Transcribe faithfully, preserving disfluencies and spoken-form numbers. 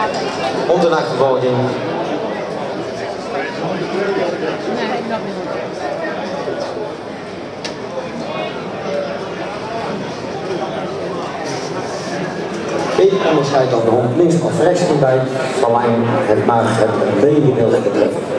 Hond en achtervolging. Nee, nog niet. Ik onderscheid dan de hond links of rechts in bij, zolang het maar het been niet heel lekker treft.